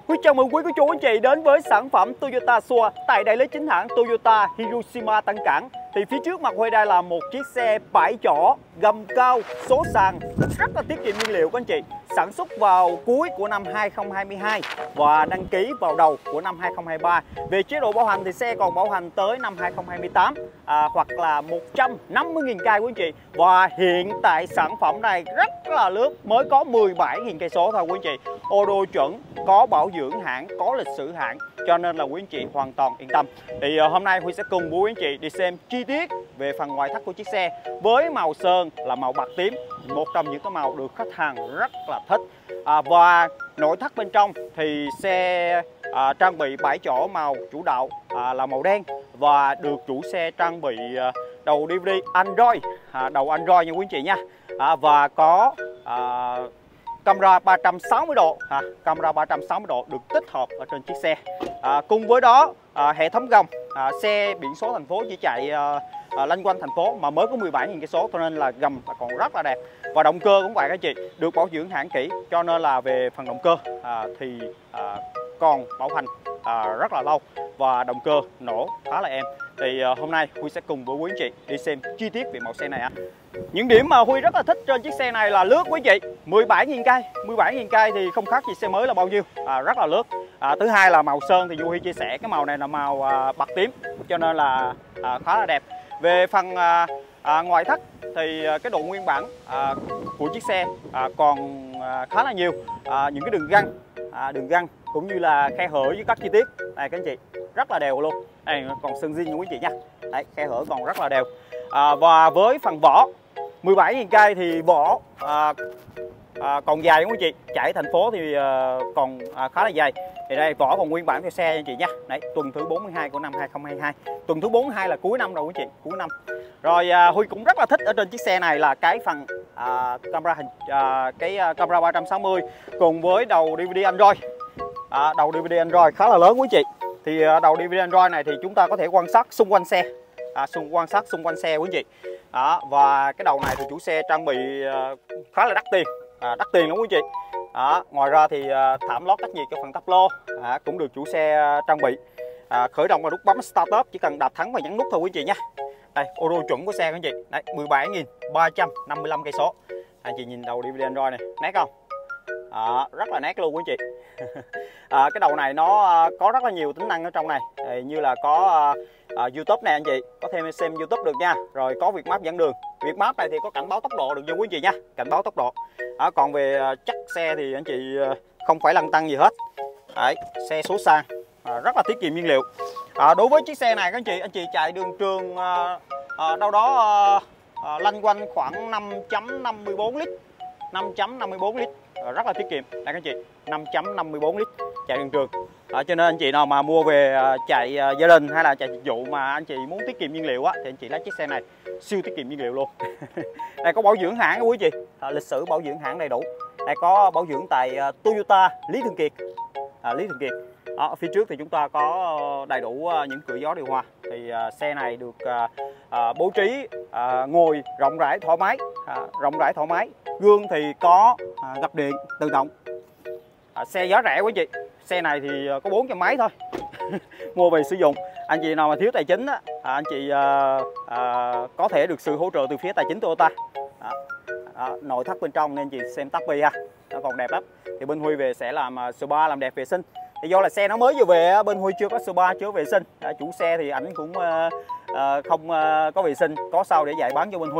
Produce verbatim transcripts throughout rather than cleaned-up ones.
Quý chào mừng quý cô chú anh chị đến với sản phẩm Toyota Supra tại đại lý chính hãng Toyota Hiroshima Tân Cảng. Thì phía trước mặt Huy đây là một chiếc xe bảy chỗ, gầm cao, số sàn, rất là tiết kiệm nhiên liệu các anh chị. Sản xuất vào cuối của năm hai không hai hai và đăng ký vào đầu của năm hai không hai ba. Về chế độ bảo hành thì xe còn bảo hành tới năm hai không hai tám à, hoặc là một trăm năm mươi nghìn cây quý anh chị. Và hiện tại sản phẩm này rất là lướt, mới có mười bảy nghìn cây số thôi quý anh chị. Ô tô chuẩn, có bảo dưỡng hãng, có lịch sử hãng, cho nên là quý anh chị hoàn toàn yên tâm. Thì uh, hôm nay Huy sẽ cùng với quý anh chị đi xem chi tiết về phần ngoại thất của chiếc xe với màu sơn là màu bạc tím, một trong những cái màu được khách hàng rất là thích. À, và nội thất bên trong thì xe à, trang bị bảy chỗ màu chủ đạo à, là màu đen và được chủ xe trang bị à, đầu đê vê đê Android, à, đầu Android nha quý anh chị nha. À, và có à, camera ba trăm sáu mươi độ, à, camera ba trăm sáu mươi độ được tích hợp ở trên chiếc xe. À, cùng với đó à, hệ thống gầm, à, xe biển số thành phố chỉ chạy à, à, lanh quanh thành phố mà mới có mười bảy nghìn cây số, cho nên là gầm là còn rất là đẹp. Và động cơ cũng vậy các chị, được bảo dưỡng hãng kỹ, cho nên là về phần động cơ à, thì à, còn bảo hành à, rất là lâu và động cơ nổ khá là êm. Thì à, hôm nay Huy sẽ cùng với quý anh chị đi xem chi tiết về màu xe này ạ. À. Những điểm mà Huy rất là thích trên chiếc xe này là lướt quý chị, mười bảy nghìn cây, mười bảy nghìn cây thì không khác gì xe mới là bao nhiêu, à, rất là lướt. À, thứ hai là màu sơn thì Huy chia sẻ cái màu này là màu à, bạc tím, cho nên là à, khá là đẹp. Về phần à, à, ngoại thất thì à, cái độ nguyên bản à, của chiếc xe à, còn à, khá là nhiều, à, những cái đường găng, à, đường găng cũng như là khe hở với các chi tiết này các anh chị rất là đều luôn. Đây còn sơn zin nha quý chị nha. Đấy, khe hở còn rất là đều. À, và với phần vỏ mười bảy nghìn cây thì vỏ à, à, còn dài đúng không chị? Chạy thành phố thì à, còn à, khá là dài. Thì đây vỏ còn nguyên bản theo xe nha chị nha. Đấy, tuần thứ bốn mươi hai của năm hai không hai hai. Tuần thứ bốn mươi hai là cuối năm rồi quý chị, cuối năm. Rồi à, Huy cũng rất là thích ở trên chiếc xe này là cái phần à, camera hình à, cái à, camera ba trăm sáu mươi cùng với đầu đê vê đê Android. À, đầu đê vê đê Android khá là lớn quý chị. Thì à, đầu đê vê đê Android này thì chúng ta có thể quan sát xung quanh xe. À, xung quan sát xung quanh xe quý chị. Đó, và cái đầu này thì chủ xe trang bị uh, khá là đắt tiền, à, đắt tiền đúng quý chị. Đó, ngoài ra thì uh, thảm lót cách nhiệt cái phần tắp lô à, cũng được chủ xe uh, trang bị. À, khởi động và nút bấm start up chỉ cần đạp thắng và nhấn nút thôi quý chị nha. Đây, ô tô chuẩn của xe các chị. Đấy, mười bảy nghìn ba trăm năm mươi lăm cây số. Anh chị nhìn đầu đê vê đê Android này, nét không? À, rất là nét luôn quý chị. À, cái đầu này nó uh, có rất là nhiều tính năng ở trong này, thì như là có uh, uh, YouTube này anh chị, có thêm xem YouTube được nha. Rồi có Việt Map dẫn đường. Việt Map này thì có cảnh báo tốc độ được cho quý chị nha, cảnh báo tốc độ. À, còn về uh, chắc xe thì anh chị uh, không phải lăn tăn gì hết. Đấy, xe số sàn, uh, rất là tiết kiệm nhiên liệu. À, đối với chiếc xe này các anh chị, anh chị chạy đường trường uh, uh, đâu đó uh, uh, lanh quanh khoảng năm phẩy năm mươi bốn lít, năm phẩy năm mươi bốn lít. Rất là tiết kiệm đây các anh chị, năm phẩy năm mươi bốn lít chạy đường trường. À, cho nên anh chị nào mà mua về chạy gia đình hay là chạy dịch vụ mà anh chị muốn tiết kiệm nhiên liệu á thì anh chị lấy chiếc xe này, siêu tiết kiệm nhiên liệu luôn. Đây có bảo dưỡng hãng quý chị, à, lịch sử bảo dưỡng hãng đầy đủ. Đây có bảo dưỡng tại Toyota Lý Thường Kiệt, à, Lý Thường Kiệt. Ở phía trước thì chúng ta có đầy đủ những cửa gió điều hòa. Thì uh, xe này được uh, uh, bố trí uh, ngồi rộng rãi thoải mái, uh, rộng rãi thoải mái. Gương thì có uh, gập điện tự động. Uh, xe giá rẻ quý chị. Xe này thì uh, có bốn trăm mấy thôi. Mua về sử dụng. Anh chị nào mà thiếu tài chính á, uh, anh chị uh, uh, có thể được sự hỗ trợ từ phía tài chính Toyota. Uh, uh, nội thất bên trong nên chị xem tắp bi ha, nó còn đẹp lắm. Thì bên Huy về sẽ làm uh, spa, làm đẹp vệ sinh. Thì do là xe nó mới vừa về, bên Huy chưa có spa, chưa có vệ sinh. À, chủ xe thì ảnh cũng uh, uh, không uh, có vệ sinh, có sau để dạy bán cho bên Huy.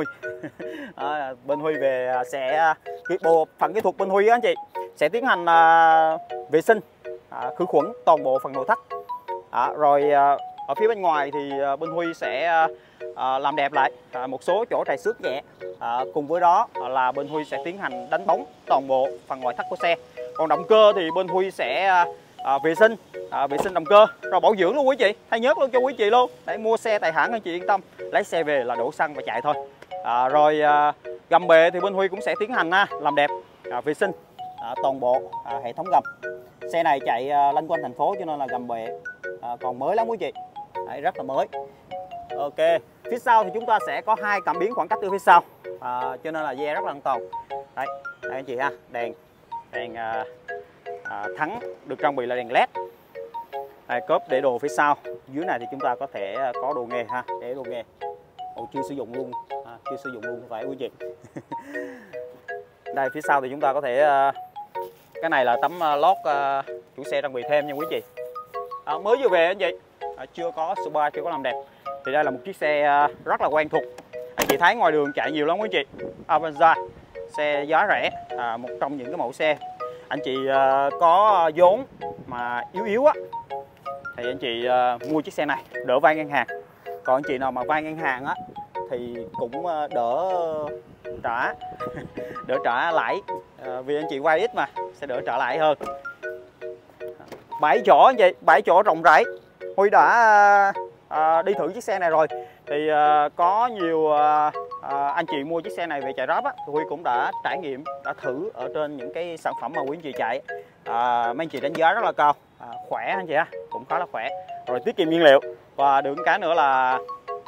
À, bên Huy về sẽ cái bộ phận kỹ thuật bên Huy á anh chị sẽ tiến hành uh, vệ sinh, uh, khử khuẩn toàn bộ phần nội thất. À, rồi uh, ở phía bên ngoài thì uh, bên Huy sẽ uh, uh, làm đẹp lại uh, một số chỗ trầy xước nhẹ. Uh, cùng với đó uh, là bên Huy sẽ tiến hành đánh bóng toàn bộ phần ngoại thất của xe. Còn động cơ thì bên Huy sẽ uh, À, vệ sinh, à, vệ sinh động cơ, rồi bảo dưỡng luôn quý chị, thay nhớt luôn cho quý chị luôn. Để mua xe tại hãng anh chị yên tâm, lấy xe về là đổ xăng và chạy thôi. À, rồi à, gầm bệ thì bên Huy cũng sẽ tiến hành à, làm đẹp, à, vệ sinh à, toàn bộ à, hệ thống gầm. Xe này chạy à, lanh quanh thành phố cho nên là gầm bệ à, còn mới lắm quý chị. Đấy, rất là mới. Ok, phía sau thì chúng ta sẽ có hai cảm biến khoảng cách từ phía sau, à, cho nên là ve rất là an toàn. Đấy, đây anh chị ha, đèn, đèn. À, à, thắng được trang bị là đèn led. Đây, cốp để đồ phía sau. Dưới này thì chúng ta có thể có đồ nghề ha, để đồ nghề. Ồ, chưa sử dụng luôn, à, chưa sử dụng luôn phải quý chị. Đây phía sau thì chúng ta có thể uh, cái này là tấm uh, lót uh, chủ xe trang bị thêm nha quý chị. À, mới vừa về anh chị, à, chưa có sờ ba, chưa có làm đẹp. Thì đây là một chiếc xe uh, rất là quen thuộc. Anh chị thấy ngoài đường chạy nhiều lắm quý chị. Avanza, xe giá rẻ, à, một trong những cái mẫu xe anh chị uh, có vốn mà yếu yếu á thì anh chị uh, mua chiếc xe này đỡ vay ngân hàng. Còn anh chị nào mà vay ngân hàng á thì cũng uh, đỡ trả đỡ trả lãi, à, vì anh chị vay ít mà sẽ đỡ trả lãi hơn. Bãi chỗ anh chị, bãi chỗ rộng rãi. Huy đã à, đi thử chiếc xe này rồi thì à, có nhiều à, à, anh chị mua chiếc xe này về chạy Grab á, Huy cũng đã trải nghiệm, đã thử ở trên những cái sản phẩm mà quý anh chị chạy, à, mấy anh chị đánh giá rất là cao, à, khỏe anh chị ha, cũng khá là khỏe, rồi tiết kiệm nhiên liệu. Và được cái nữa là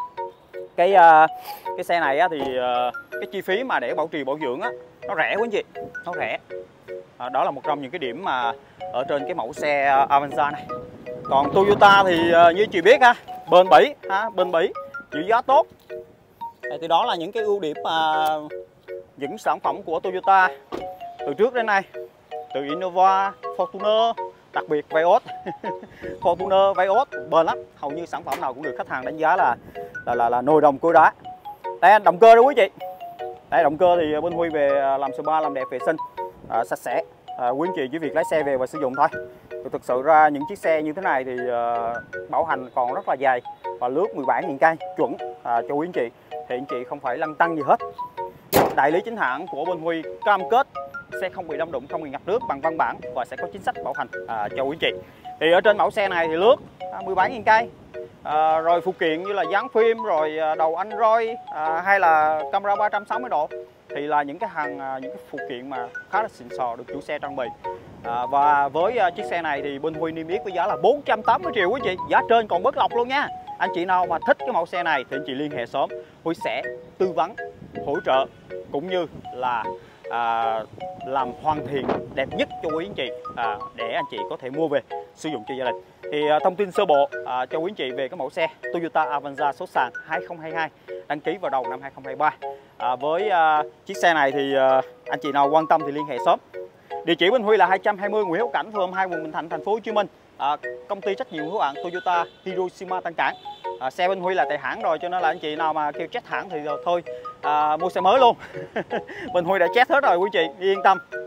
cái uh, cái xe này á, thì uh, cái chi phí mà để bảo trì bảo dưỡng á, nó rẻ quý anh chị, nó rẻ. À, đó là một trong những cái điểm mà ở trên cái mẫu xe uh, Avanza này. Còn Toyota thì uh, như chị biết ha, bền bỉ, ha, bền bỉ, chịu giá tốt. Thì đó là những cái ưu điểm mà uh, những sản phẩm của Toyota từ trước đến nay, từ Innova, Fortuner, đặc biệt Vios, Fortuner, Vios bền lắm, hầu như sản phẩm nào cũng được khách hàng đánh giá là là là, là nồi đồng cối đá. Đây động cơ đó quý chị. Đây động cơ thì bên Huy về làm sờ ba, làm đẹp vệ sinh, à, sạch sẽ. À, quý anh chị chỉ việc lái xe về và sử dụng thôi. Thì thực sự ra những chiếc xe như thế này thì uh, bảo hành còn rất là dài và lướt mười bảy nghìn cây chuẩn, à, cho quý anh chị. Thì anh chị không phải lăn tăn gì hết. Đại lý chính hãng của bên Huy cam kết xe không bị đâm đụng, không bị ngập nước bằng văn bản và sẽ có chính sách bảo hành, à, cho quý chị. Thì ở trên mẫu xe này thì lướt à, mười bảy nghìn cây, à, rồi phụ kiện như là dán phim, rồi đầu Android, à, hay là camera ba trăm sáu mươi độ thì là những cái hàng à, những cái phụ kiện mà khá là xịn sò được chủ xe trang bị. À, và với à, chiếc xe này thì bên Huy niêm yết với giá là bốn trăm tám mươi triệu quý chị, giá trên còn bớt lọc luôn nha. Anh chị nào mà thích cái mẫu xe này thì anh chị liên hệ sớm, Huy sẽ tư vấn, hỗ trợ cũng như là à, làm hoàn thiện đẹp nhất cho quý anh chị, à, để anh chị có thể mua về sử dụng cho gia đình. Thì à, thông tin sơ bộ à, cho quý anh chị về cái mẫu xe Toyota Avanza số sàn hai không hai hai đăng ký vào đầu năm hai không hai ba. À, với à, chiếc xe này thì à, anh chị nào quan tâm thì liên hệ sớm. Địa chỉ bên Huy là hai trăm hai mươi Nguyễn Hữu Cảnh, phường hai, quận Bình Thạnh, thành phố Hồ Chí Minh. À, công ty trách nhiệm hữu hạn Toyota Hiroshima Tân Cảng. À, xe bên Huy là tại hãng rồi cho nên là anh chị nào mà kêu chết hãng thì thôi à, mua xe mới luôn. Bên Huy đã chết hết rồi quý chị, yên tâm.